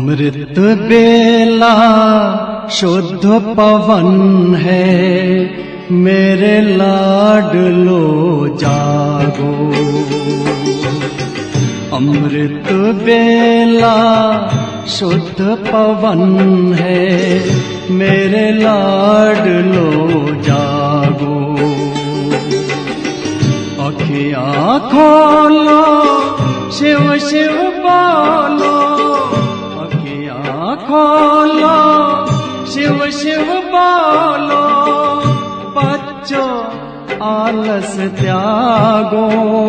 अमृत बेला शुद्ध पवन है, मेरे लाडलो जागो। अमृत बेला शुद्ध पवन है, मेरे लाडलो जागो। अखियाँ खोलो, शिव शिव बोलो, अखियाँ खोलो, शिव शिव बोलो। बच्चों आलस त्यागो,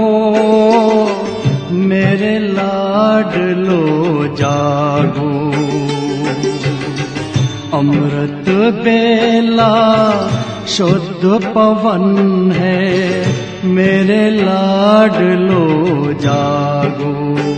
मेरे लाडलो जागो। अमृत बेला शुद्ध पवन है, मेरे लाडलो जागो।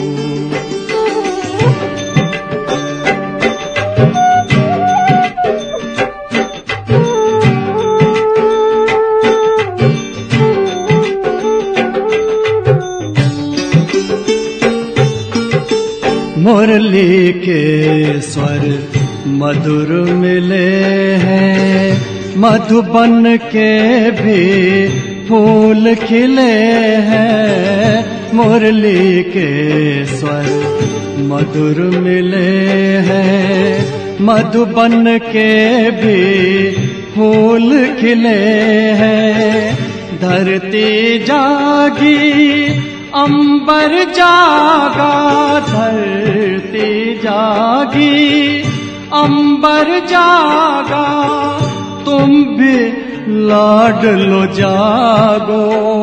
मुरली के स्वर मधुर मिले हैं, मधुबन के भी फूल खिले हैं। मुरली के स्वर मधुर मिले हैं, मधुबन के भी फूल खिले हैं। धरती जागी, अंबर जागा, धरती जागी, अंबर जागा। तुम भी लाडलो जागो,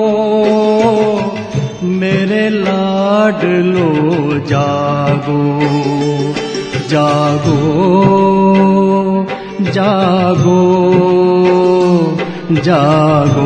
मेरे लाडलो जागो। जागो जागो जागो।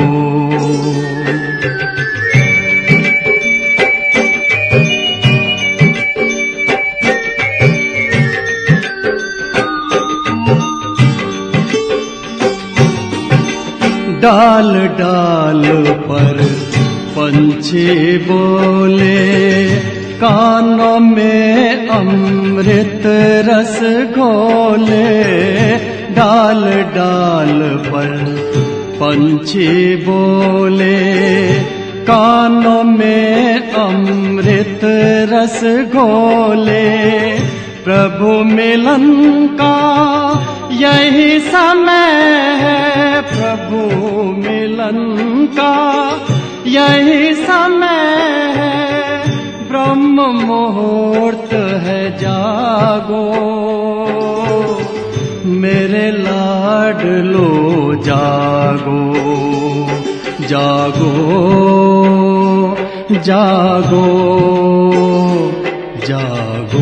डाल डाल पर पंछी बोले, कानों में अमृत रस घोले। डाल डाल पर पंछी बोले, कानों में अमृत रस घोले। प्रभु मिलन का यही समय है, प्रभु मिलन का यही समय है। ब्रह्म मुहूर्त है, जागो, मेरे लाडलो जागो। जागो जागो जागो।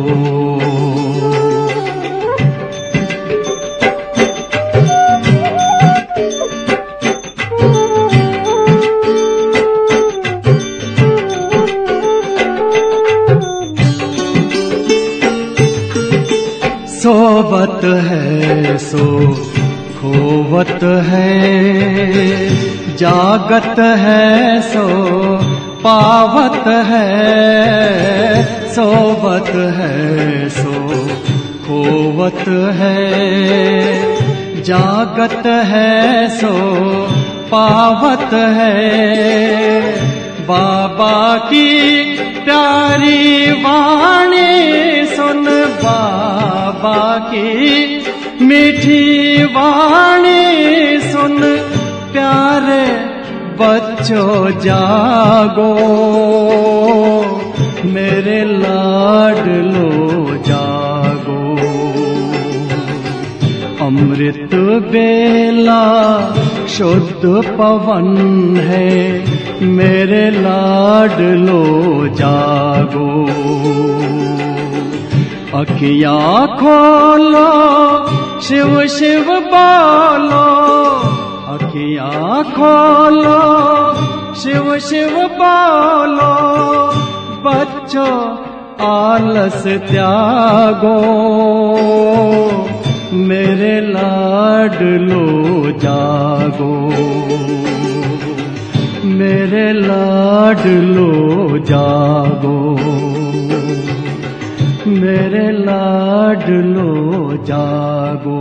सोवत है सो खोवत है, जागत है सो पावत है। सोवत है सो खोवत है, जागत है सो पावत है। बाबा की प्यारी वाणी सुन, बाबा की मीठी वाणी सुन। प्यारे बच्चों जागो, मेरे लाडलो जागो। अमृत बेला शुद्ध पवन है, मेरे लाडलो जागो। अखियाँ खोलो, शिव शिव बोलो, अखियाँ खोलो, शिव शिव बोलो। बच्चों आलस त्यागो, मेरे लाडलो जागो। मेरे लाडलो जागो। मेरे लाडलो जागो,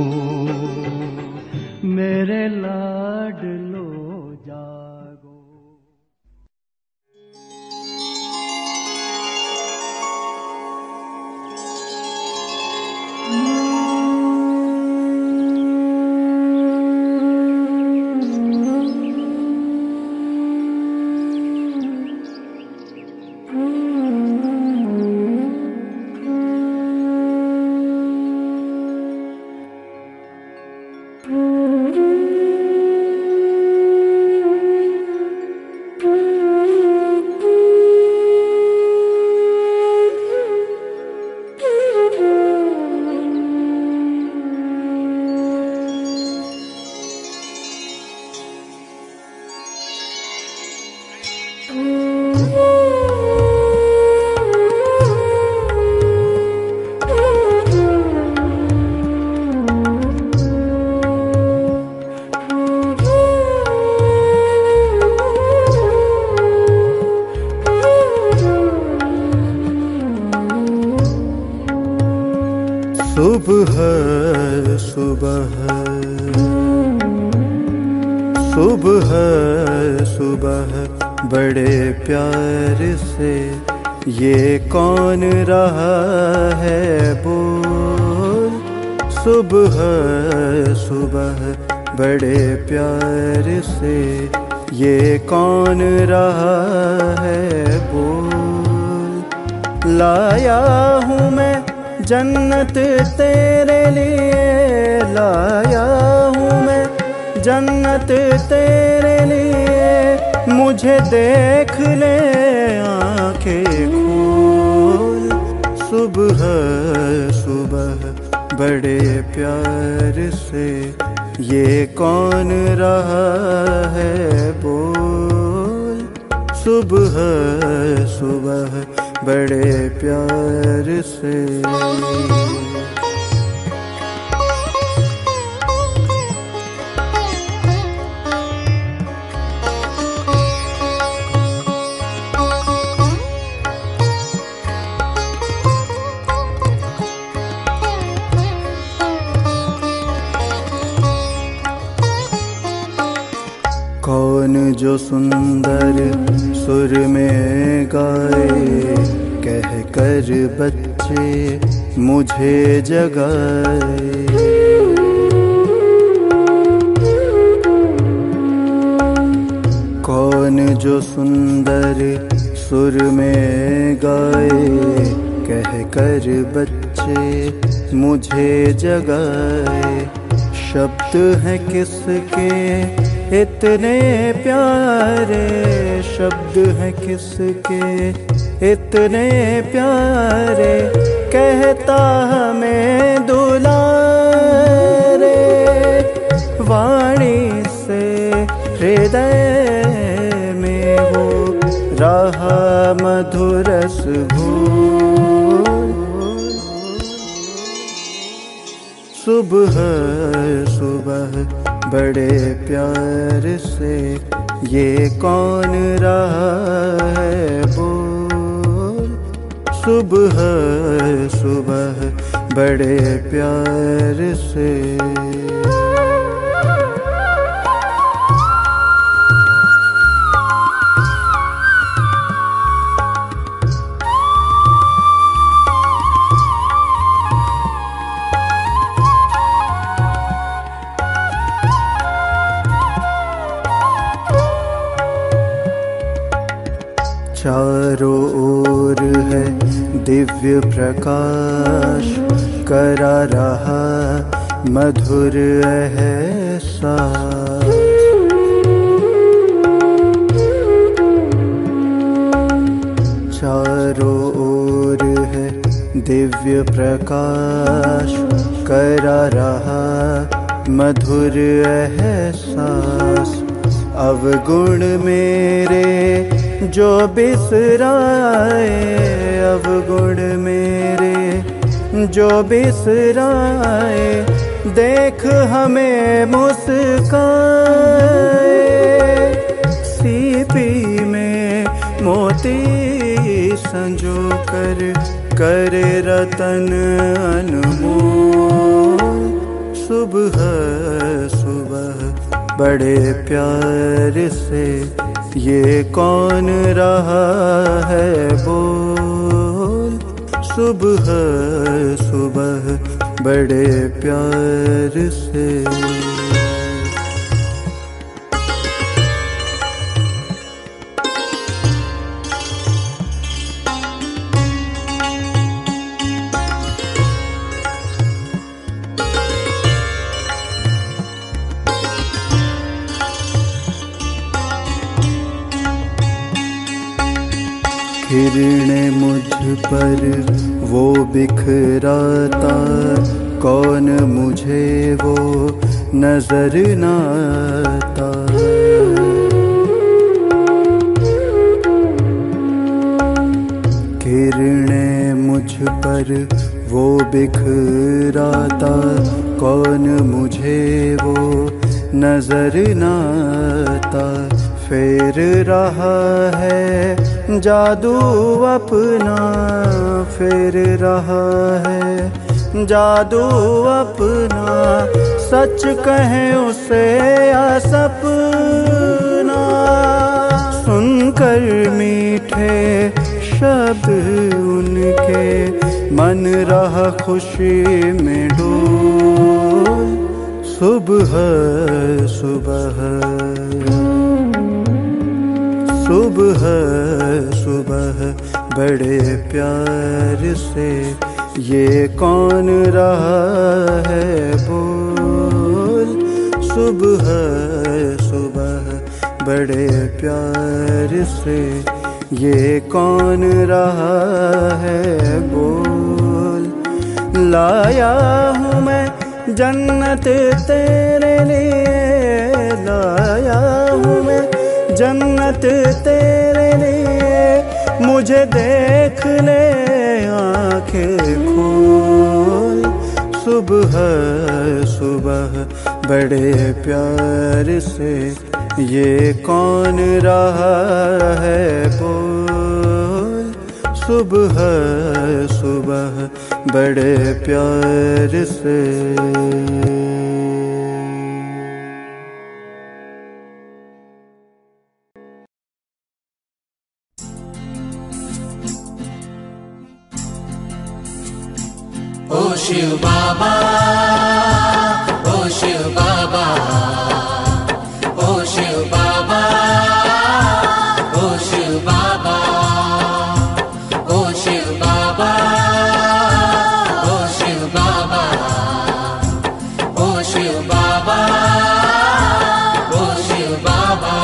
मेरे लाडलो जागो। सुबह सुबह सुबह सुबह बड़े प्यार से ये कौन रहा है बोल। सुबह सुबह बड़े प्यार से ये कौन रहा है बोल। लाया हूँ मैं जन्नत तेरे लिए, लाया हूँ मैं जन्नत तेरे लिए। मुझे देख ले आंखें खोल। सुबह सुबह बड़े प्यार से ये कौन रहा है बोल। सुबह सुबह बड़े प्यार से। कौन जो सुंदर सुर में गाए, कह कर बच्चे मुझे जगाए। कौन जो सुंदर सुर में गाए, कह कर बच्चे मुझे जगाए। शब्द हैं किसके इतने प्यारे, शब्द हैं किसके इतने प्यारे। कहता हमें दुलारे, वाणी से हृदय में वो रहा मधुरस घोल। सुबह सुबह बड़े प्यार से ये कौन रहा है बोल। सुबह सुबह बड़े प्यार से। चारों ओर है दिव्य प्रकाश, करा रहा मधुर एहसास। चारों ओर है दिव्य प्रकाश, करा रहा मधुर एहसास। अवगुण मेरे जो बिसराए, अवगुण मेरे जो बिसराए। देख हमें मुस्काए, सीपी में मोती संजो कर करे रतन अनमोल। सुबह सुबह बड़े प्यार से ये कौन रहा है बोल। सुबह सुबह बड़े प्यार से। किरणें मुझ पर वो बिखराता, कौन मुझे वो नजर न आता। किरणें मुझ पर वो बिखराता, कौन मुझे वो नजर न आता। फेर रहा है जादू अपना, फेर रहा है जादू अपना। सच कहे उसे या सपना। सुनकर मीठे शब्द उनके, मन रहा खुशी में डोल। सुबह सुबह सुबह सुबह बड़े प्यार से ये कौन रहा है बोल। सुबह सुबह बड़े प्यार से ये कौन रहा है बोल। लाया हूँ मैं जन्नत तेरे लिए, लाया हूँ मैं जन्नत तेरे लिए। मुझे देख ले आँखें खोल। सुबह सुबह बड़े प्यार से ये कौन रहा है बोल। सुबह सुबह बड़े प्यार से। ओ शिव बाबा, ओ शिव बाबा, ओ शिव बाबा, ओ शिव बाबा, ओ शिव बाबा, ओ शिव बाबा, ओ शिव बाबा, ओ शिव बाबा।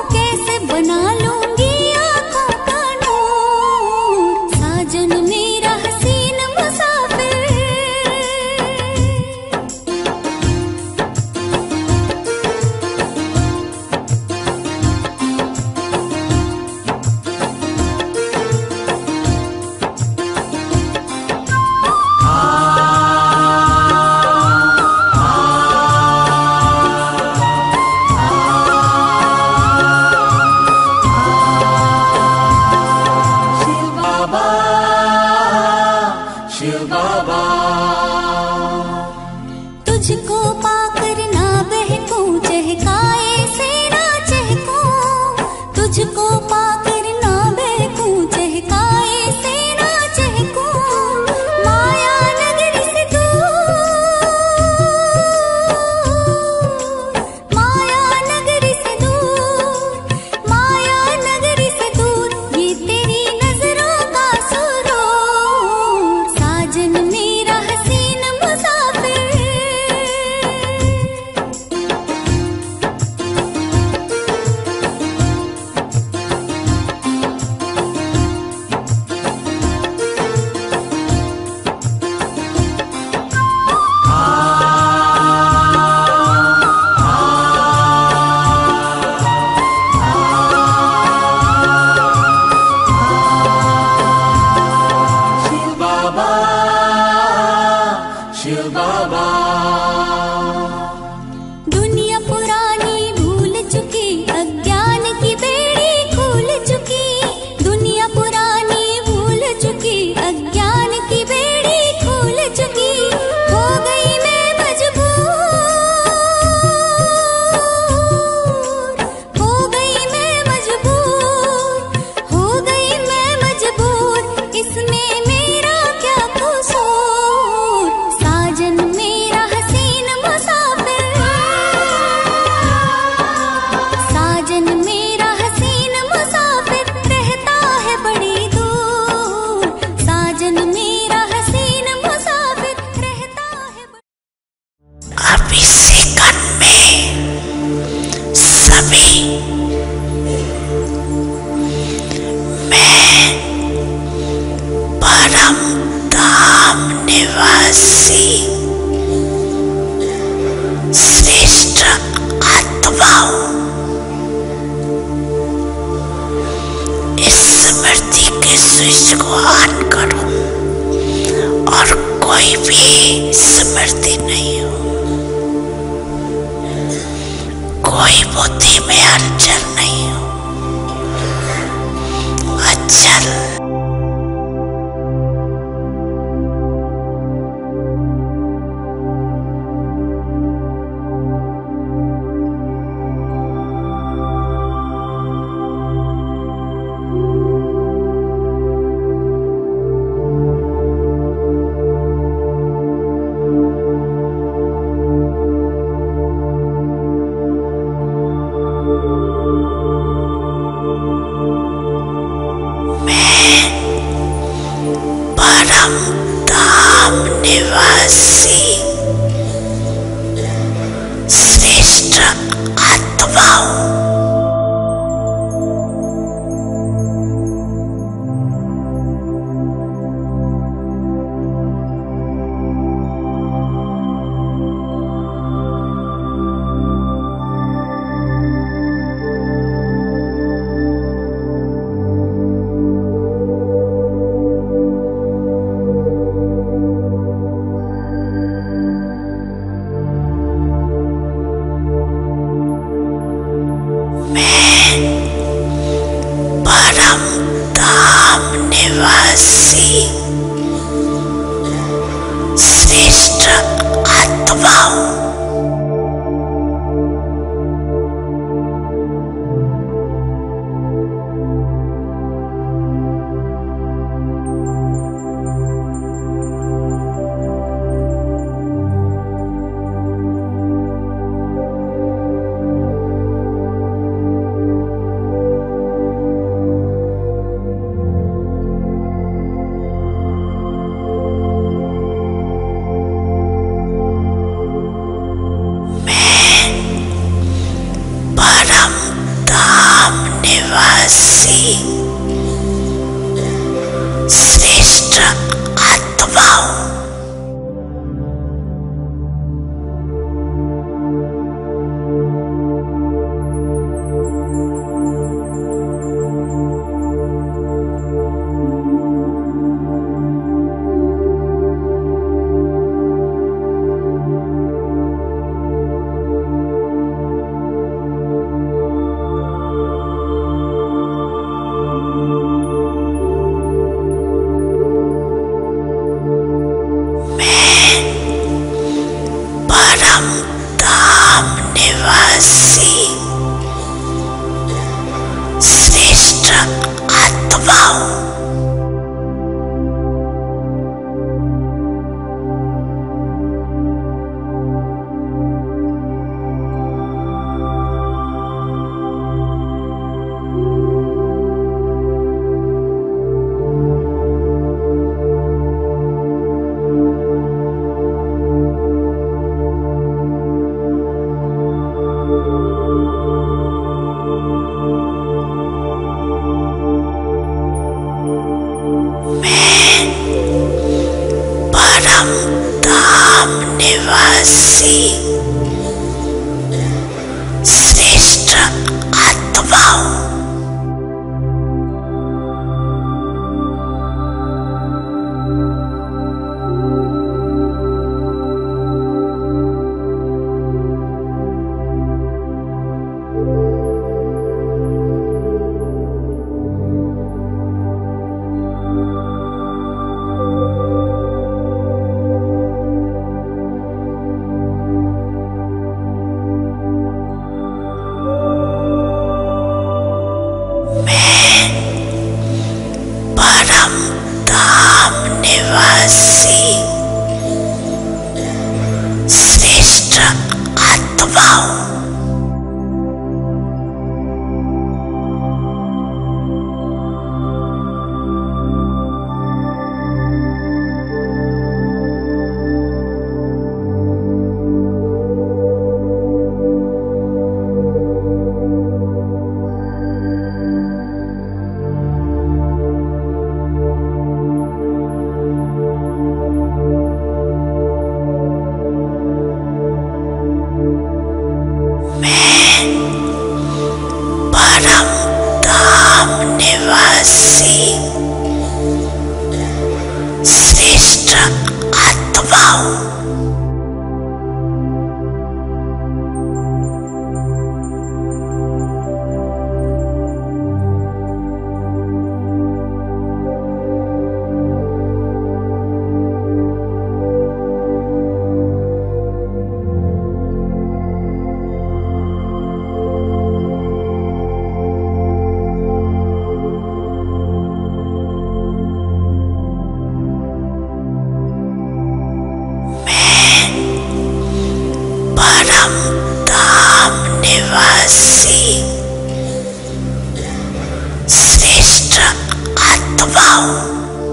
बना लूंगी आँखों का नूर। साजन मेरा चहकाए से ना चहकूं, माया नगरी से दूर, माया नगरी से दूर, माया नगरी से दूर, ये तेरी नजरों का सुरूर, साजन मेरा हसीन मुसाफिर। शिव बाबा, शिव बाबा। दुनिया पुरानी भूल चुकी, अज्ञान की बेड़ी खुल चुकी, दुनिया पुरानी भूल चुकी, अज्ञान की बेड़ी खुल चुकी, हो गई मैं मजबूर, हो गई मैं मजबूर, हो गई मैं मजबूर, इसमें मेरा क्या कसूर, साजन मेरा हसीन मुसाफिर, साजन मेरा हसीन मुसाफिर, रहता है बड़ी दूर, साजन मेरा हसीन मुसाफिर, रहता है अब इस सेकंड में सभी मैं परम धाम निवासी श्रेष्ठ आत्मा हूँ। इस स्मृति के स्विच को ऑन करो और कोई भी स्मृति नहीं हो, कोई बुद्धि में हलचल नहीं हो, अचल परम धाम निवासी श्रेष्ठ आत्मा हूँ। परम धाम निवासी श्रेष्ठ आत्मा हूँ। परम धाम निवासी श्रेष्ठ आत्मा हूँ। परम धाम निवासी श्रेष्ठ आत्मा हूं। परम धाम निवासी श्रेष्ठ आत्मा हूं। परम धाम निवासी श्रेष्ठ आत्मा हूं। परम धाम निवासी श्रेष्ठ आत्मा हूं।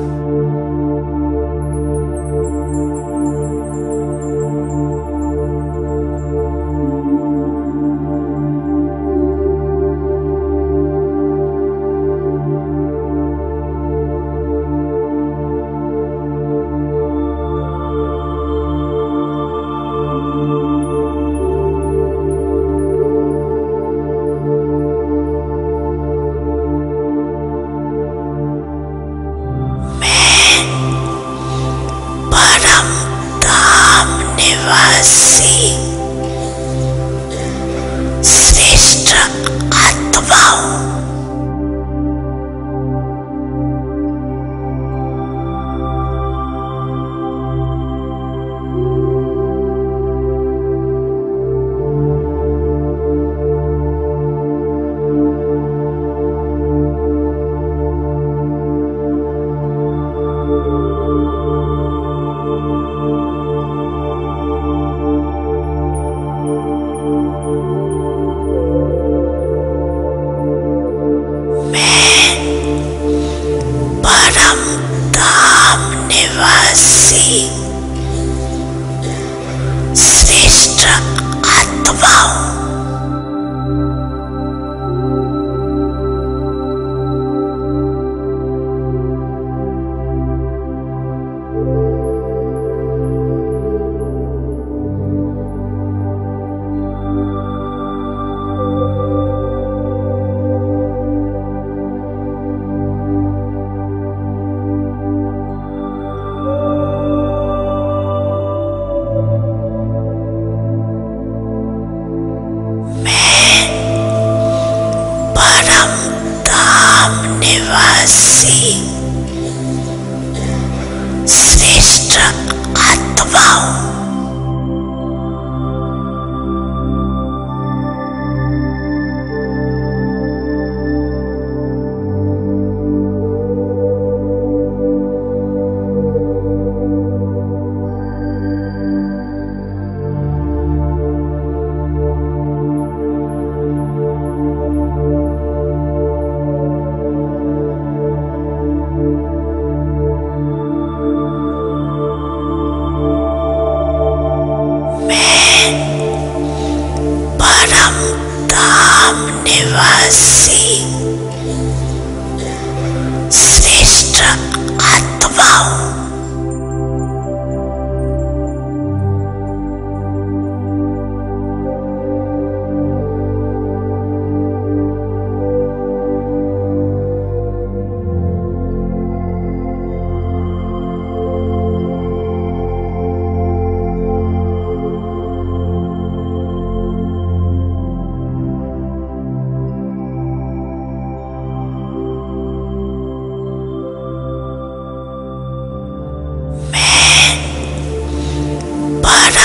परम धाम निवासी श्रेष्ठ आत्मा हूं। परम धाम निवासी श्रेष्ठ आत्मा हूं।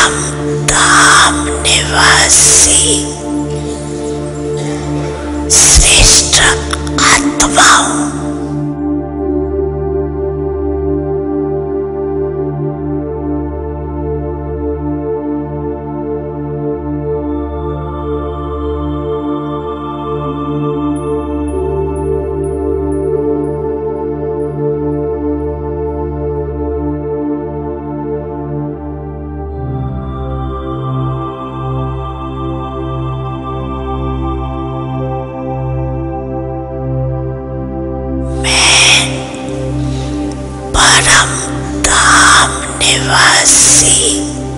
परम धाम निवासी श्रेष्ठ आत्माओं, निवासी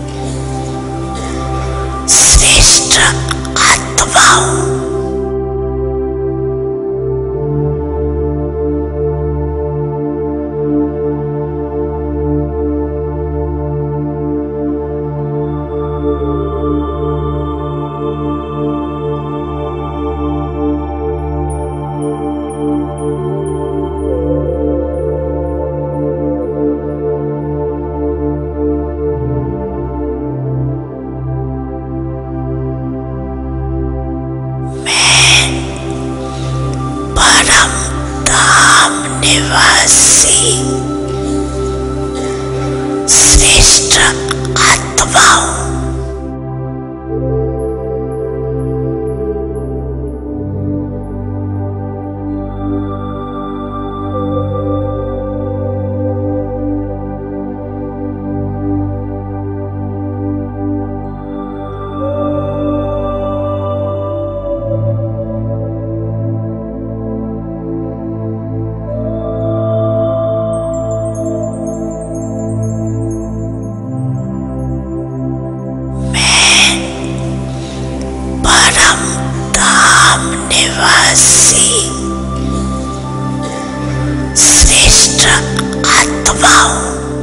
श्रेष्ठ आत्माओं, निवासी श्रेष्ठ आत्माओं, निवासी श्रेष्ठ आत्माओं,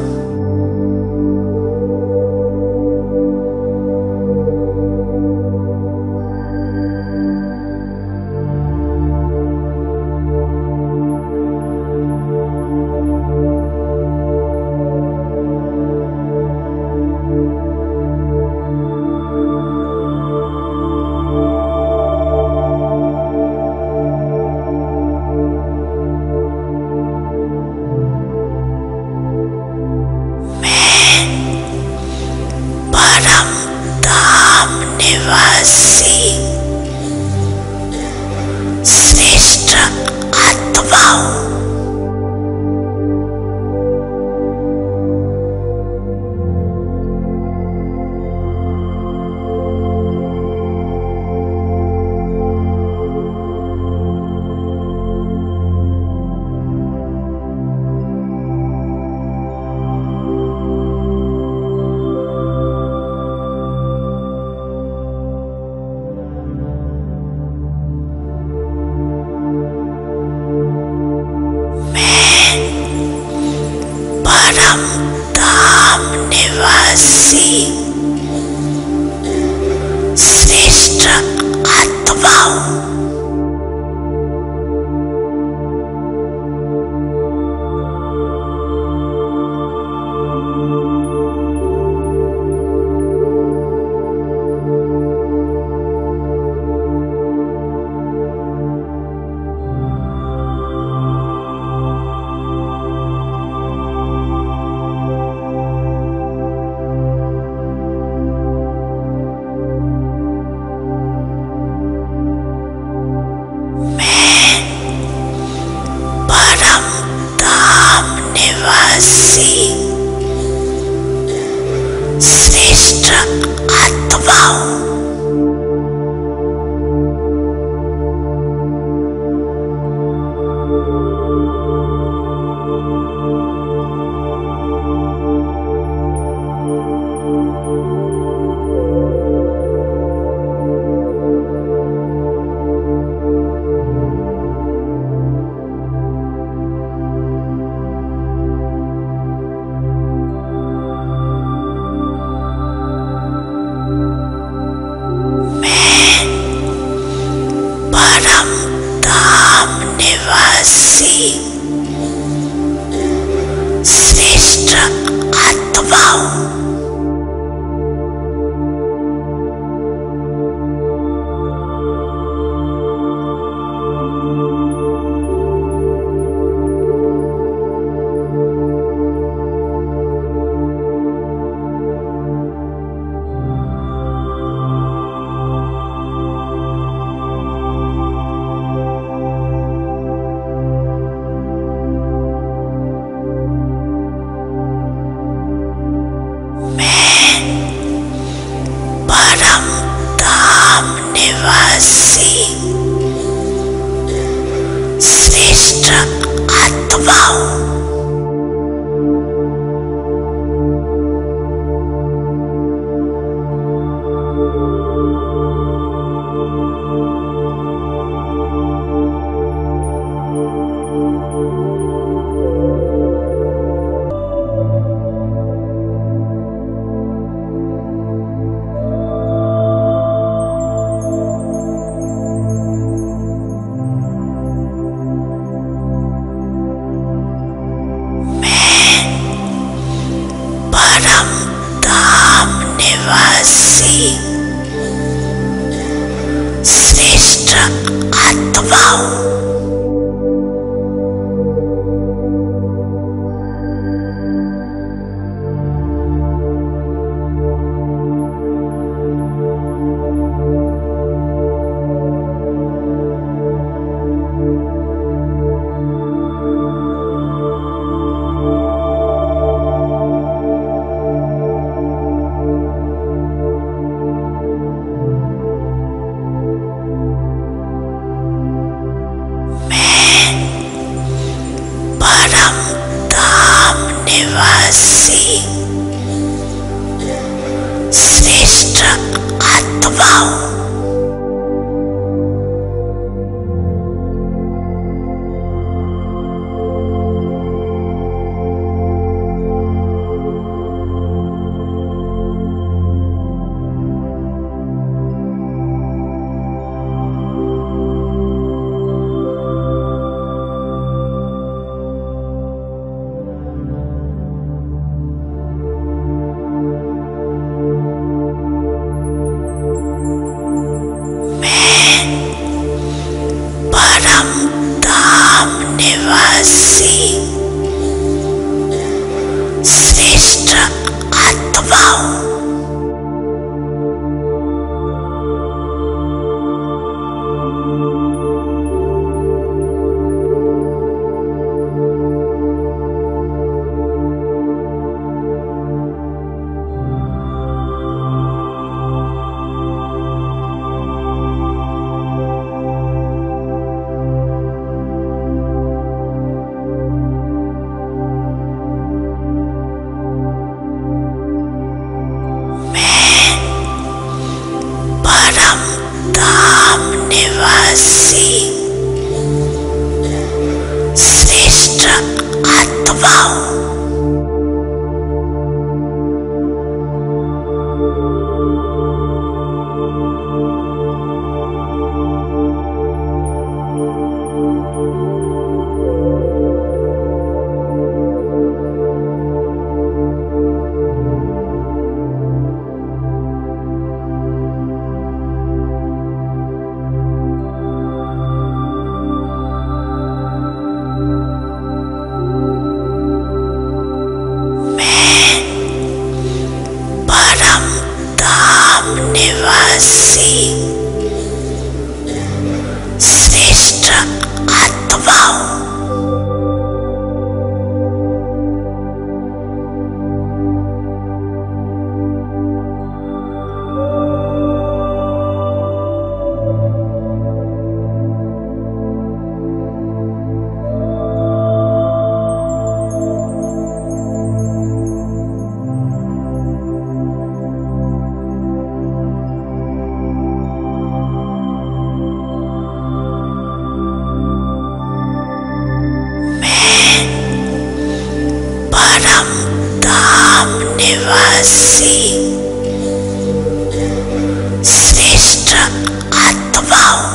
निवासी श्रेष्ठ आत्माओं, निवासी श्रेष्ठ आत्माओं, निवासी श्रेष्ठ आत्माओं, श्रेष्ठ आत्माओं, निवासी श्रेष्ठ आत्माओं, श्रेष्ठ आत्माओं, निवासी श्रेष्ठ आत्माओं, निवासी श्रेष्ठ आत्माओं, निवासी श्रेष्ठ आत्माओं, निवासी श्रेष्ठ आत्माओं, निवासी श्रेष्ठ आत्माओं,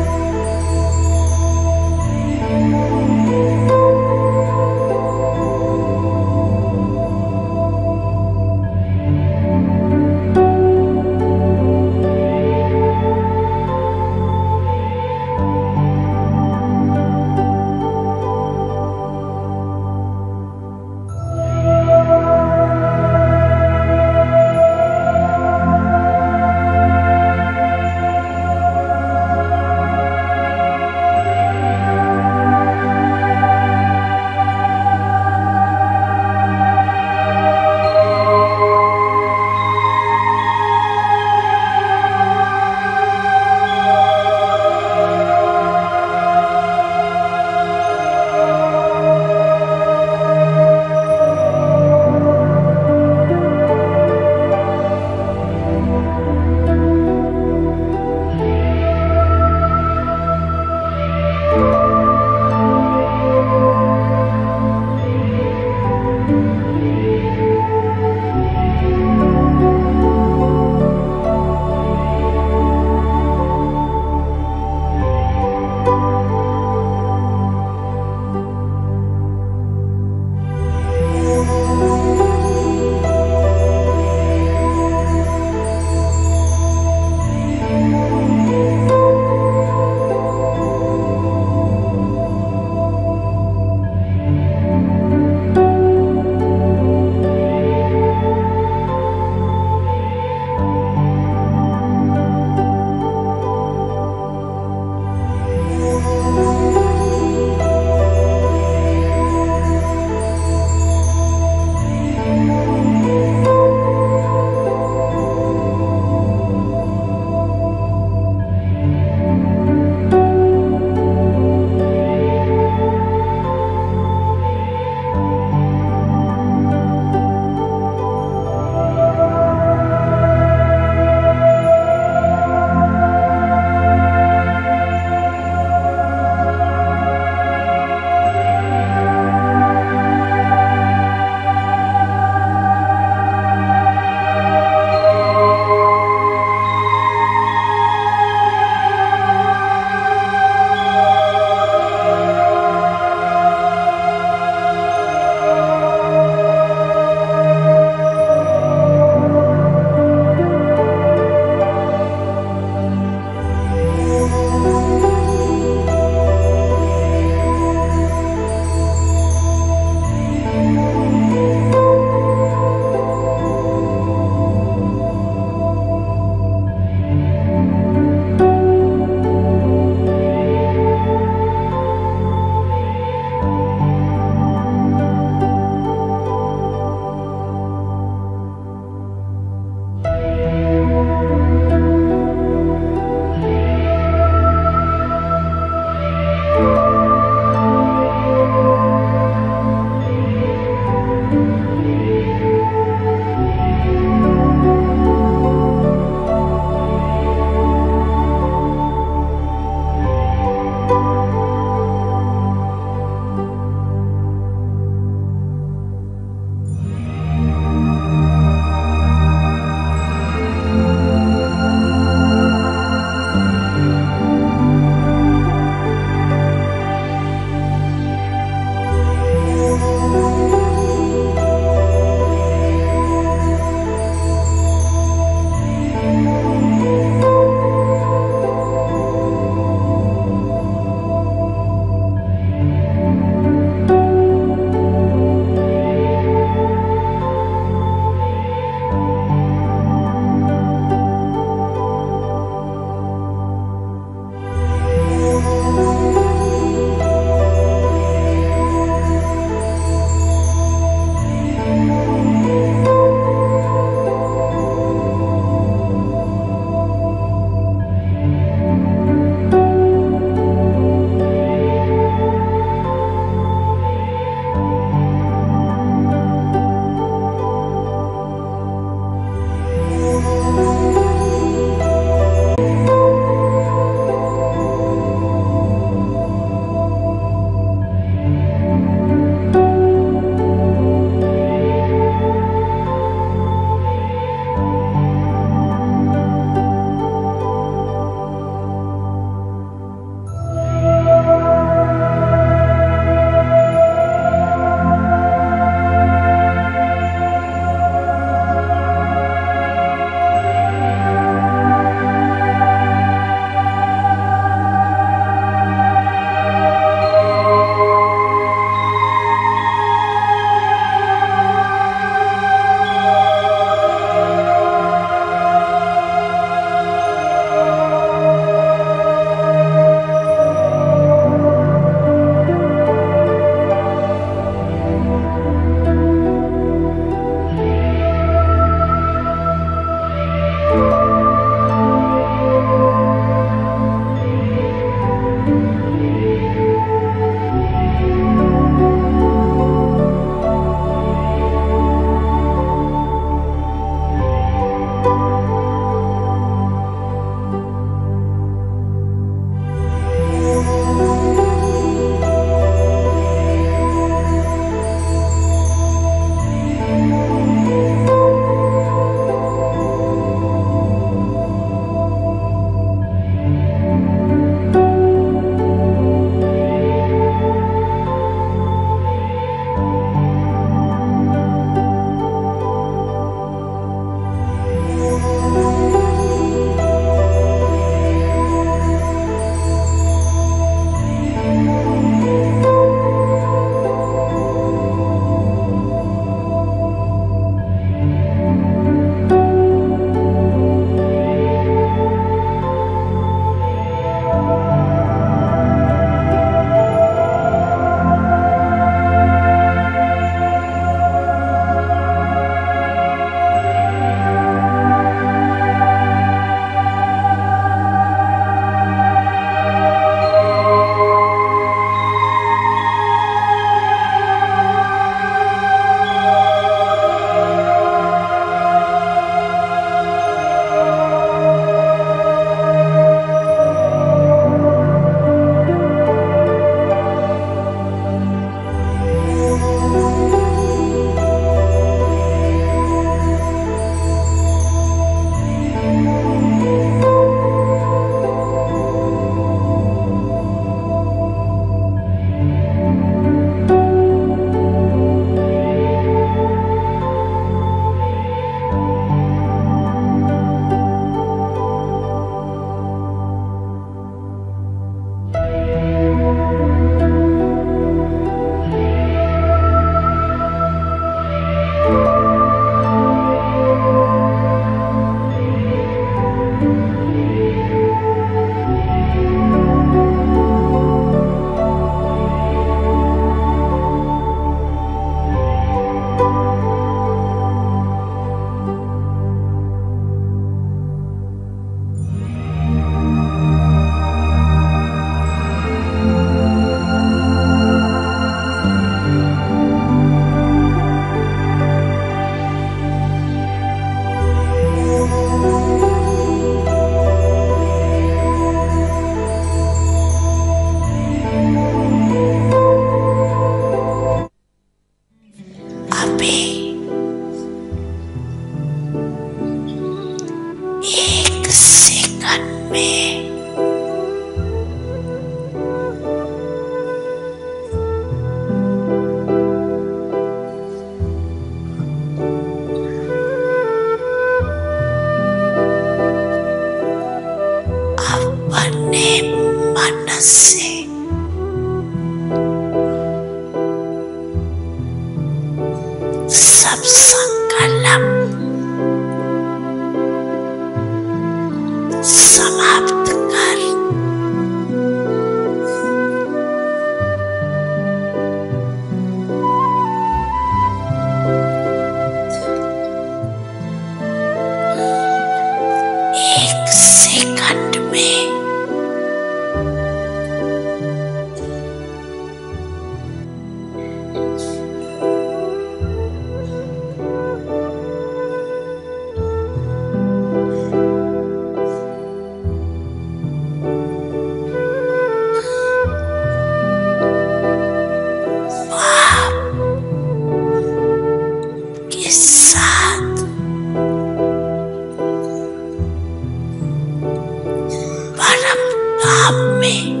में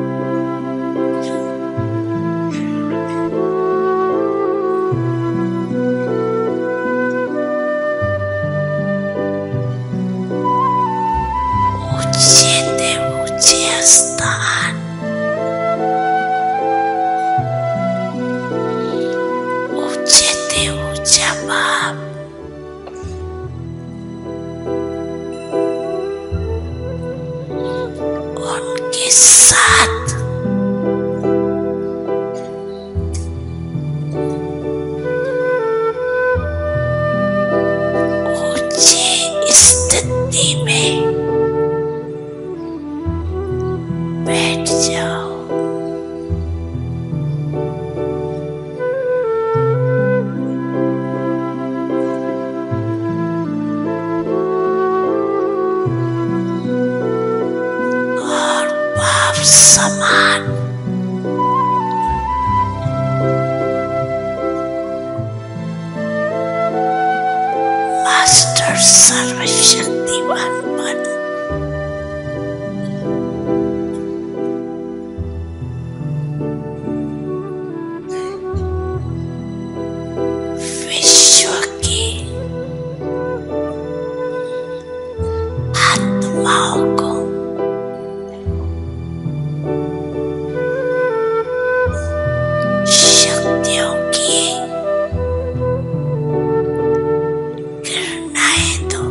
ऊंचे ते ऊंचे स्थान, ऊंचे ते ऊंचा बाप, उनके साथ ऊंची स्थिति में बैठ जाओ। और बाप समान मास्टर सर्वशक्तिवान बन विश्व की आत्माओं को शक्तियों की किरणाएं दो।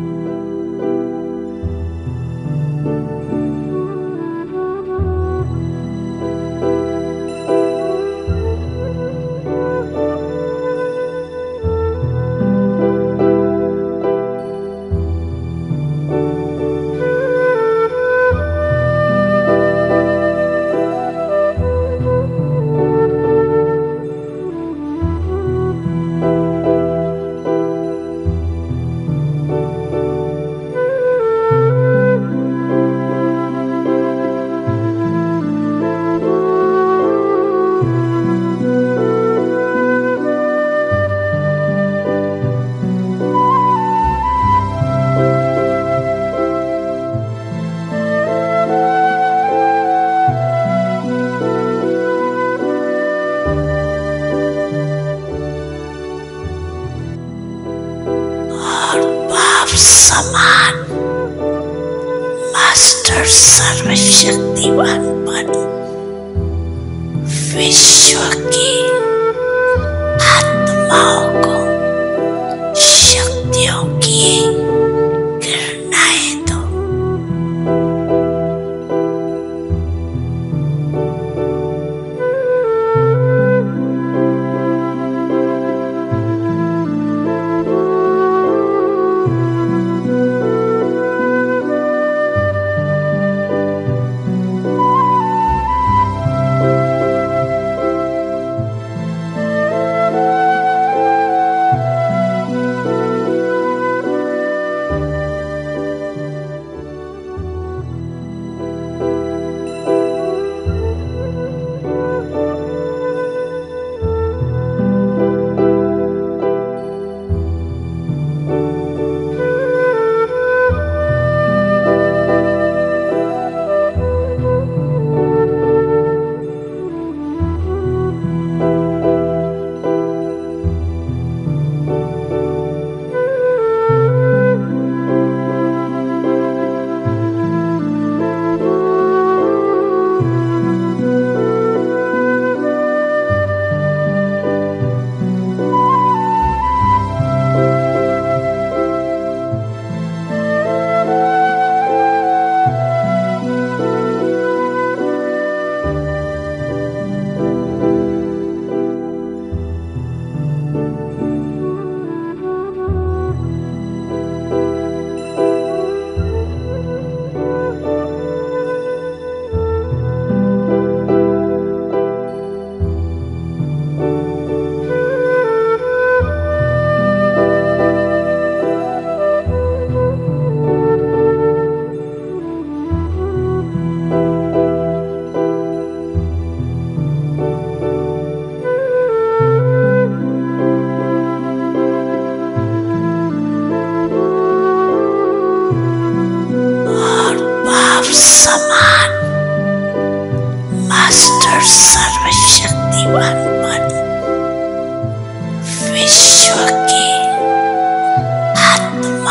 और बाप समान मास्टर सर्वशक्तिवान बन विश्व की आत्माओं को शक्तियों की किरणाएं दो।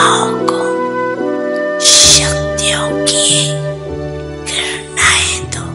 आत्माओं को शक्तियों की किरणाएं दो।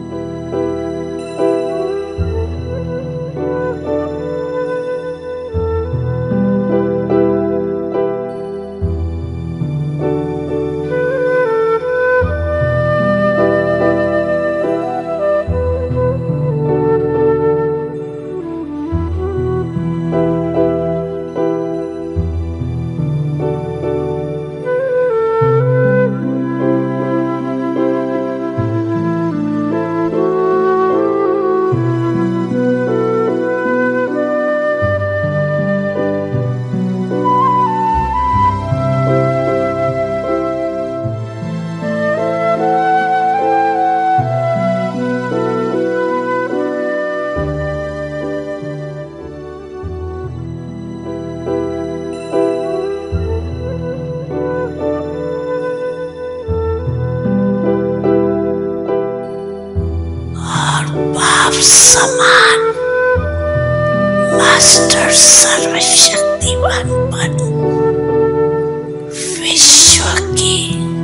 समान मास्टर सर्वशक्तिवान बन विश्व की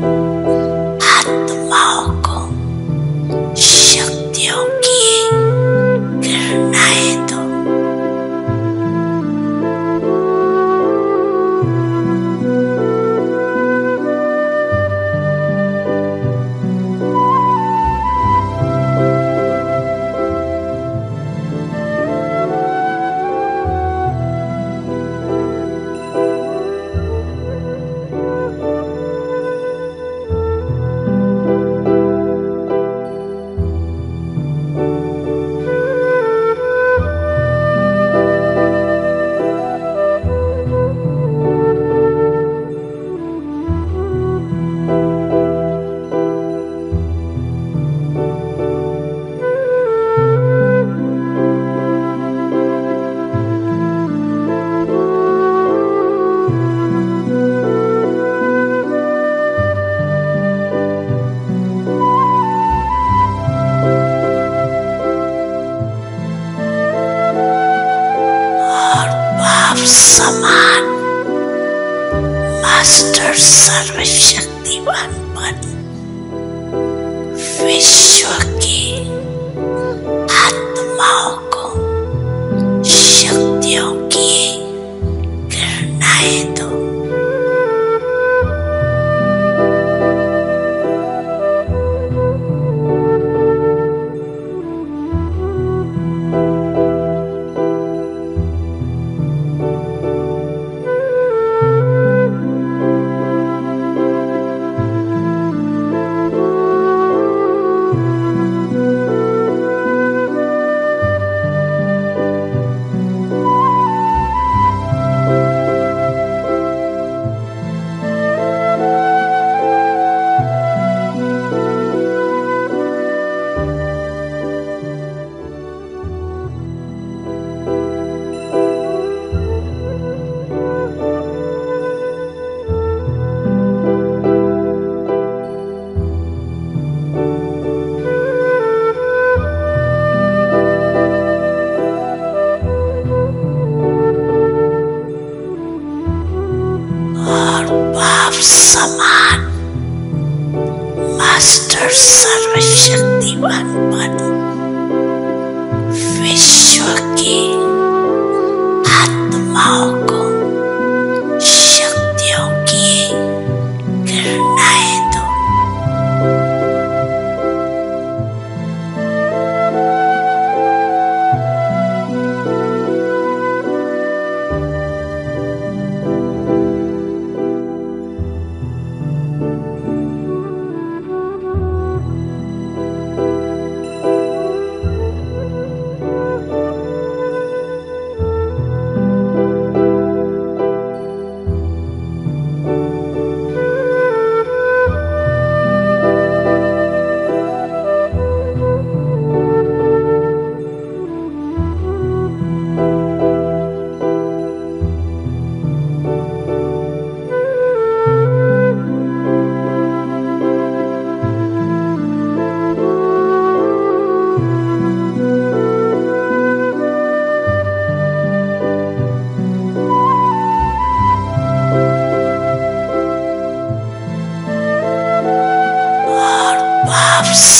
आत्माओं को शक्तियों की किरणाएं दो। समान मास्टर सर्वशक्तिवान बन विश्व की आत्माओं को शक्तियों की किरणाएं दो। समान मास्टर सर्वशक्तिवान बन विश्व की आत्माओं को शक्तियों की किरणाएं दो।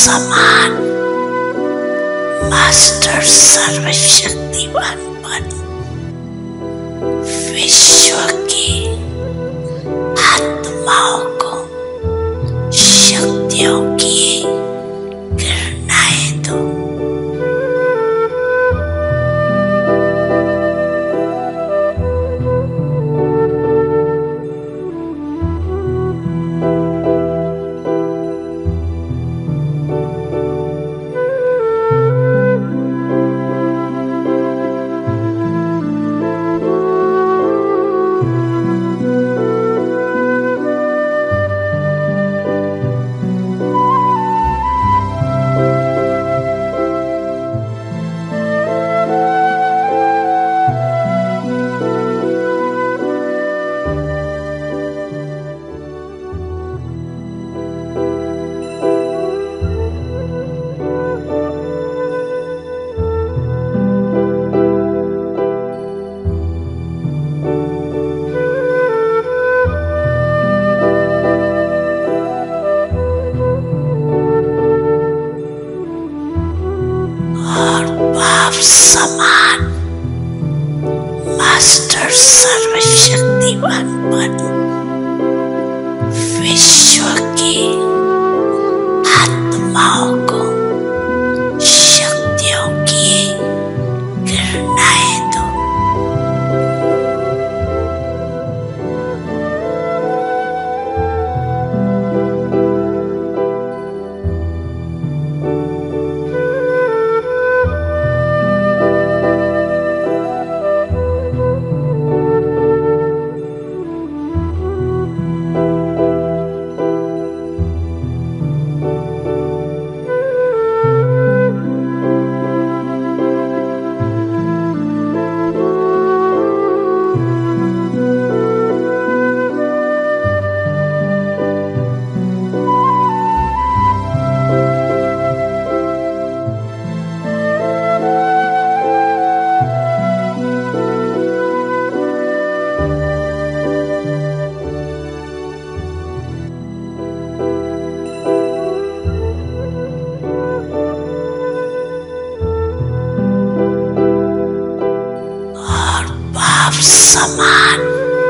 समान मास्टर सर्वशक्तिवान बन विश्व की आत्माओं को शक्तियों की किरणाएं दो। समान मास्टर सर्वशक्तिवान बन विश्व की आत्माओं को शक्तियों की किरणाएं दो। समान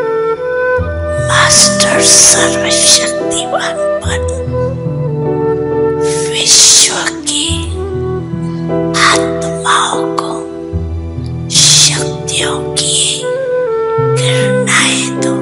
मास्टर सर्वशक्तिवान बन विश्व की आत्माओं को शक्तियों की किरणाएं दो।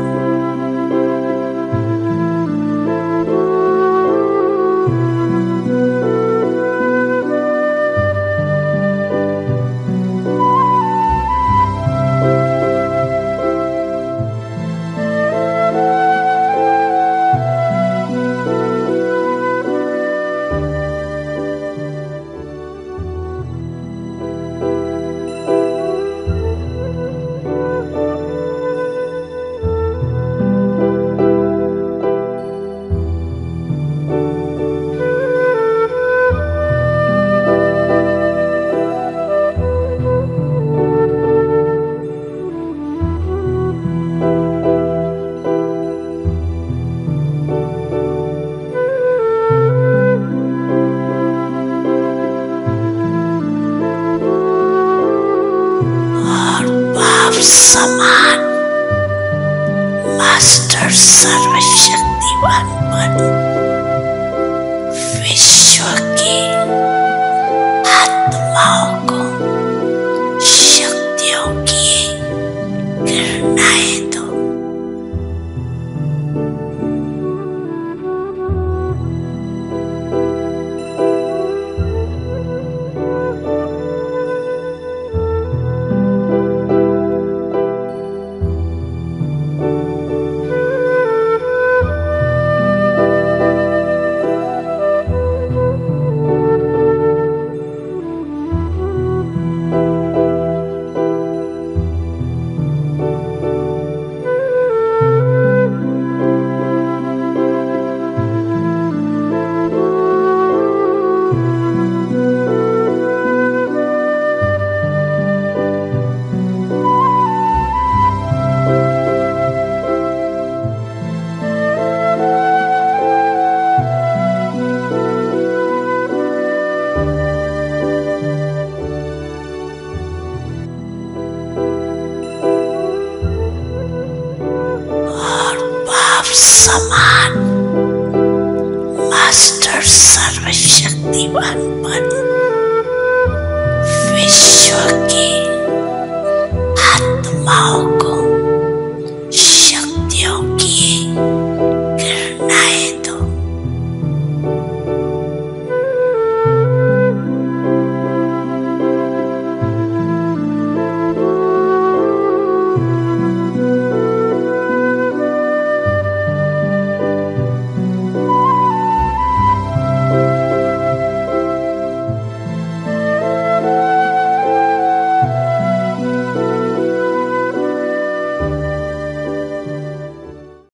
समान मास्टर सर्वशक्तिवान बन विश्व की आत्माओं को शक्तियों की किरणाएं दो। समान मास्टर सर्वशक्तिमान बन विश्व की आत्माओं